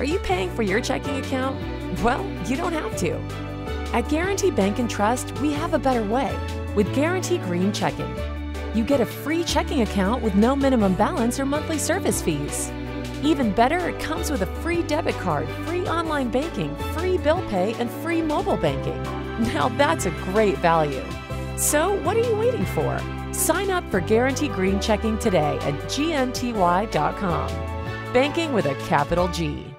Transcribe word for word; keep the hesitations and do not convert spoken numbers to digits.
Are you paying for your checking account? Well, you don't have to. At Guaranty Bank and Trust, we have a better way with Guaranty Green Checking. You get a free checking account with no minimum balance or monthly service fees. Even better, it comes with a free debit card, free online banking, free bill pay, and free mobile banking. Now that's a great value. So what are you waiting for? Sign up for Guaranty Green Checking today at G N T Y dot com. Banking with a capital G.